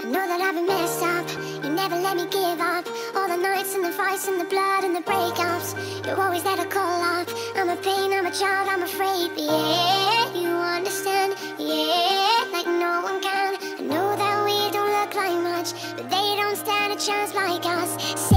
know that I've been messed up. You never let me give up. All the nights and the fights and the blood and the breakups, you're always there to call up. I'm a pain, I'm a child, I'm afraid. But yeah, you understand. Yeah, like no one can. I know that we don't look like much, but they don't stand a chance like us.